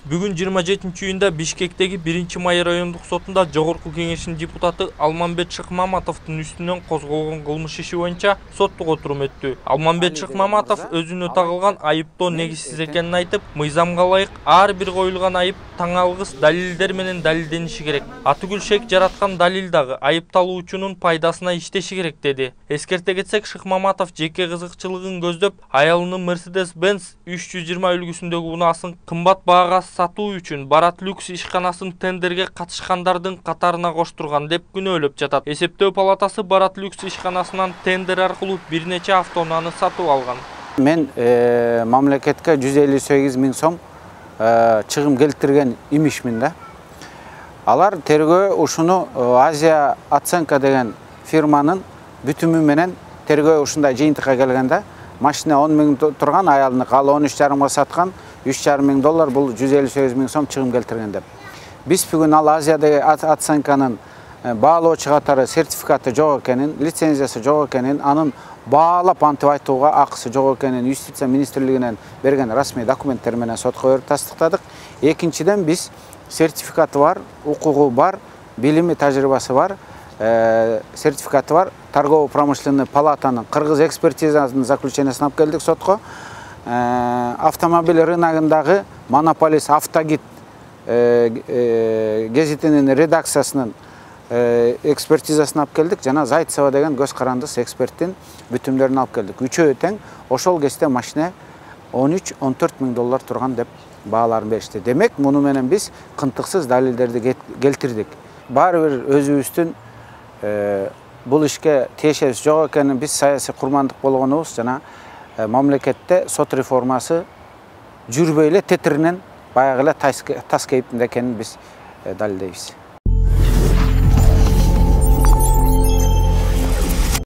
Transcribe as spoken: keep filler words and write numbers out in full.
Бүгүн жыйырма жетинчи июнда Бишкектеги биринчи май райондук сотунда Жогорку кеңештин депутаты Алманбет Шыкмаматовдун үстүнөн козголгон кылмыш иши боюнча соттук отурум өттү. Алманбет Шыкмаматов өзүнө тагылган айыптоо негизсиз экенин айтып, мыйзамга ылайык ар бир коюлган айып таң алгыс далилдер менен далилдениши керек. Атүгүл шек жараткан далил дагы айыпталуучунун пайдасына иштеши керек деди. Эскерте кетсек, Шыкмаматов жеке кызыкчылыгын көздөп, аялынын Mercedes-Benz үч жүз жыйырма үлгүсүндөгү унаасын кымбат баага сатуу үчүн Барат Люкс ишканасын тендерге катышкандардын катарына коштурган деп күнөөлөп жатат. Эсептөө палатасы Барат Люкс ишканасынан тендер аркылуу бир нече автоунааны сатып алган. Мен мамлекетке жүз элүү сегиз миң сом чыгым келтирген имишмин да. Алар тергөө ушуну Азия оценка деген фирманын бүтүмү менен тергөө ушундай жыйынтыкка келгенде машина он миң турган, аялынык ал он үч жарымга саткан, үч жарым миң доллар, бул жүз элүү сегиз миң сом чыгым келтирген деп. Биз бүгүн ал Азиядагы оценканын баалоочу катары сертификаты жок экенин, лицензиясы жок экенин, анын баалап антип айтууга акысы жок экенин Юстиция министрлигинен берген расмий документтер менен сотко берип тастыктадык. Экинчиден, биз сертификаты бар, укугу бар, билими, тажрыйбасы бар, сертификаты бар, торгово-промышленный палатанын кыргыз экспертизасынын заключениясын алып келдик сотко. Автомобиль рыногундагы монополист Автогид гезитинин редакциясынын экспертизасын алып келдик, жана Зайцева деген көз карандыс эксперттин бүтүмдөрүн алып келдик. Үчөө тең ошол кезде машина он үч он төрт миң доллар турган деп бааларын беришти. Демек, муну менен биз кынтыксыз далилдерди келтирдик. Баары бир өзүбүздүн бул ишке тиешеси жок экенин биз саясий курмандык болгонубуз жана мамлекетте сот реформасы жүрбөй эле тетиринен баягы эле тас кейиптинде экенин биз далилдейбиз.